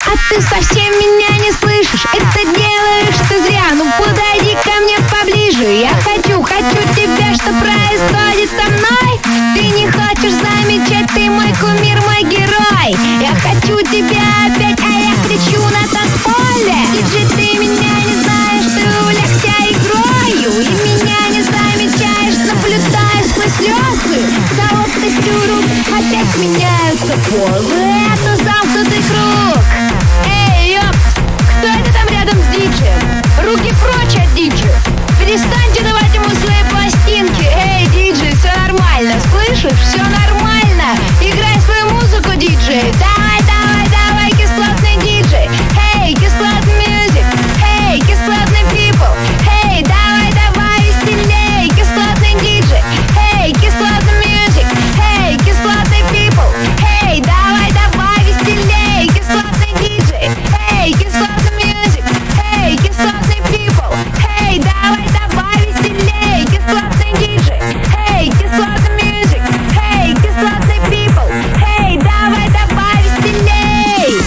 А ты совсем меня не слышишь, это делаешь ты зря. Ну подойди ко мне поближе, я хочу тебя, что происходит со мной. Ты не хочешь замечать, ты мой кумир, мой герой. Я хочу тебя опять, а я кричу на танцполе. Диджей, ты меня не знаешь, ты увлекся игрою и меня не замечаешь, наблюдая сквозь слезы. За ловкостью рук опять меняются позы. Это замкнутый круг. Эй, ёпс, кто это там рядом с диджеем? Руки прочь от диджея. Перестаньте давать ему свои пластинки. Эй, диджей, все нормально, слышишь? Все нормально. Играй свою музыку, диджей. Давай, давай, давай, кислотный диджей. Эй, кислотный мьюзик. Эй, кислотный people. Эй, давай, давай, веселей, кислотный диджей. Эй, кислотный мьюзик. Эй, кислотный people. Эй, давай, давай, веселей, кислотный диджей. Эй, кислотный мьюзик. Эй, кислотный people. Эй, давай, давай, веселей, кислотный диджей. Эй, кислотный мьюзик. Эй, кислотный people. Эй, давай, давай, веселей.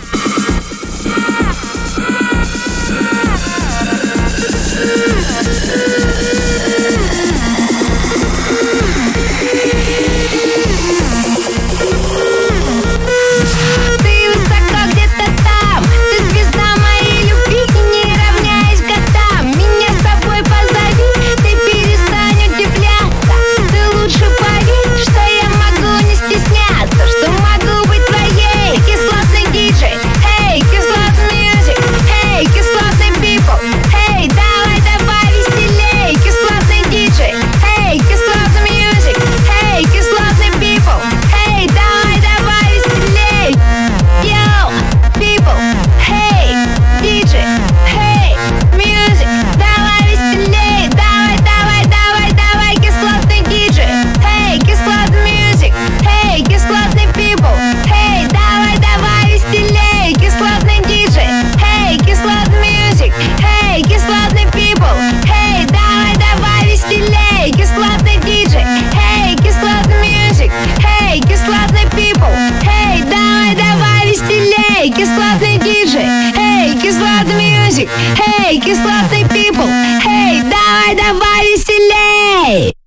Ты высоко где-то там, ты звезда моей любви, и не равняясь годам. Меня с собой позови, ты перестань удивляться. Ты лучше поверь, что я могу не стесняться, что могу быть твоей. Кислотный диджей, эй, кислотный мьюзик, эй, кислотный people. Эй, давай, давай, веселей, кислотный диджей. Эй, кислотный мьюзик, эй, кислотный people. Эй, давай, давай, веселей. Yo, people, hey, DJ, hey, music, давай веселей, давай, давай, давай, давай, кислотный диджей, hey, кислотный music, hey, кислотный people, hey, давай, давай веселей, кислотный диджей, hey, кислотный music, hey, кислотный people, hey, давай, давай веселей, кислотный диджей, hey, кислотный music, hey, кислотный people, hey, давай, давай веселей, кислотный диджей, hey, кислотный music, hey, кислотный people, hey, давай, давай веселей.